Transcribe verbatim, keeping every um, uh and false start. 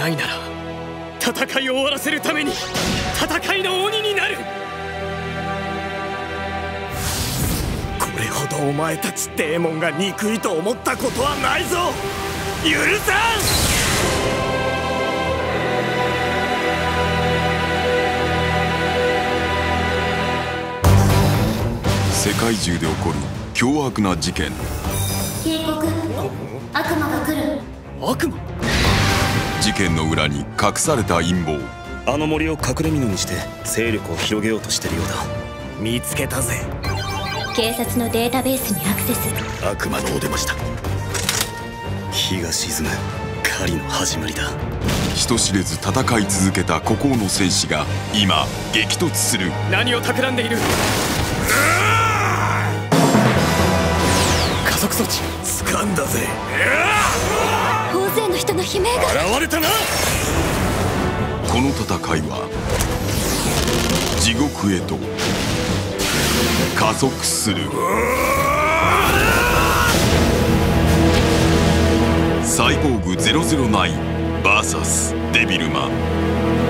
ないなら戦いを終わらせるために戦いの鬼になる。 これほどお前たちデーモンが憎いと思ったことはないぞ。許さん。 世界中で起こる凶悪な事件。 警告、悪魔が来る。 悪魔？ 事件の裏に隠された陰謀。 あの森を隠れ蓑にして勢力を広げようとしてるようだ。 見つけたぜ。 警察のデータベースにアクセス。 悪魔のお出ました。日が沈む狩りの始まりだ。 人知れず戦い続けた孤高の戦士が今激突する。 何を企んでいる？加速措置掴んだぜ。 大勢の人の悲鳴が現れたな。 この戦いは地獄へと加速する。サイボーグゼロゼロナイン ブイエス デビルマン。